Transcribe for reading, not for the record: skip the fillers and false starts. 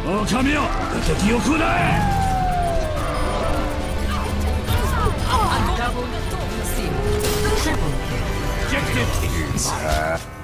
狼よ、敵を食うな。Double, triple, objective.